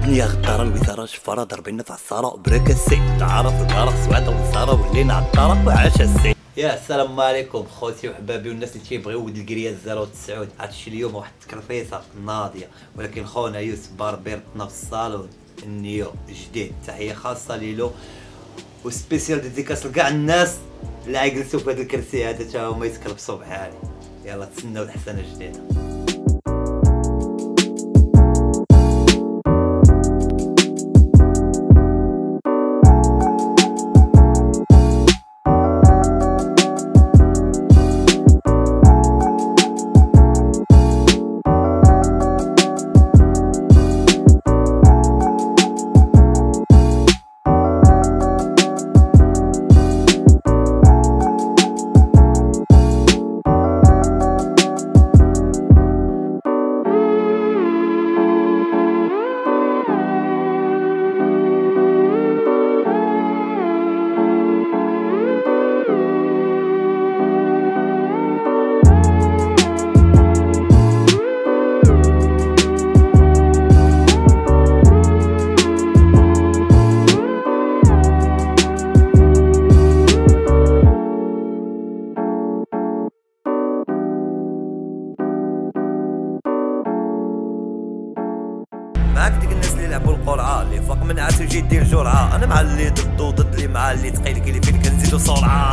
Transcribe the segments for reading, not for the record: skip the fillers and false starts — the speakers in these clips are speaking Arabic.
الدنيا غدارة الوزارة شفارة ضربينا في عصارة بريك السي تعرف الكارة سوادة وزارة ولينا عالدارة وعاش السي. يا السلام عليكم خوتي وحبابي والناس اللي تيبغيو ولد الكرياز 0 هادشي اليوم واحد التكرفيصة ناضية، ولكن خونا يوسف باربيرتنا في الصالون النيو جديد. تحية خاصة ليلو وسبيسيال ديديكاس لكاع الناس اللي عيجلسوا في هذا الكرسي هذا تا هما يتكلبسوا بحالي. يلا تسناو الحسنة الجديدة. معاك ديك الناس اللي يلعبوا القرعه اللي فوق من عاس يجي يدير جرعه. انا مع اللي ضد وضد اللي مع اللي ثقيل كي اللي فين كنزيدو سرعه.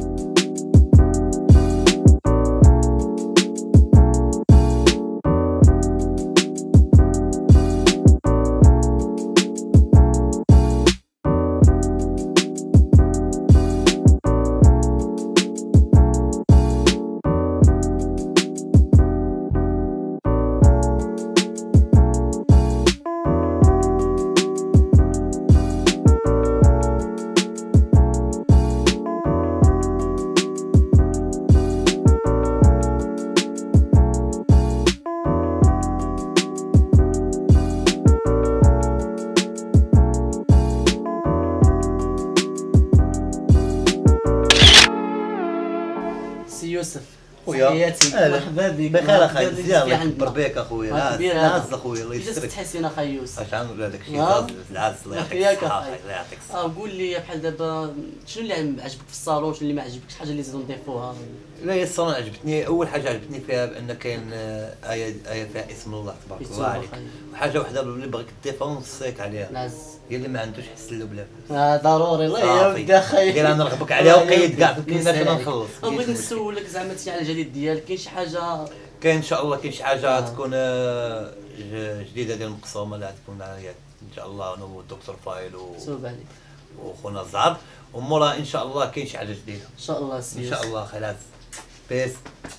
سي يوسف خويا مرحبا بك. بخير اخاي مزيان الله يكبر بك اخويا. ناز اخويا الله يجازيك. يسترك. تحسين اخاي يوسف اش عامل داك الشيء العز الله يعطيك الصحه الله يعطيك الصحه. قول لي بحال دابا شنو اللي عجبك في الصالون شنو اللي ما عجبكش، حاجه اللي زيدو نضيفوها؟ لا هي الصالون عجبتني. اول حاجه عجبتني فيها بان كاين ايه فيها اسم الله تبارك الله عليك، وحاجه وحده اللي بغيت تضيفها ونوصيك عليها العز هي اللي ما عندوش حسن له بلا ضروري الله يا ودي اخاي. قال انا نرغبك عليها وقيد كاع في الكلمات انا نخلص. بغيت نسولك زعما على الجديد ديالك، كاين شي حاجه؟ كاين ان شاء الله كاين شي حاجه تكون جديده ديال المقسومه اللي غتكون معايا ان شاء الله انا والدكتور فايل وخونا الزعر، ومورا ان شاء الله كاين شي حاجه جديده ان شاء الله سي ان شاء الله. خلاص بيس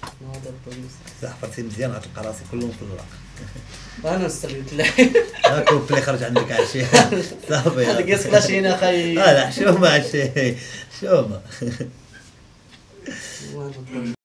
صحفتي مزيان غتلقى راسي كلهم في الورق. انا نستغيث الله هاك بلي خرج عندك عشيه صافي هذاك يسقلاش هنا اخاي. لا حشومه عشيه حشومه.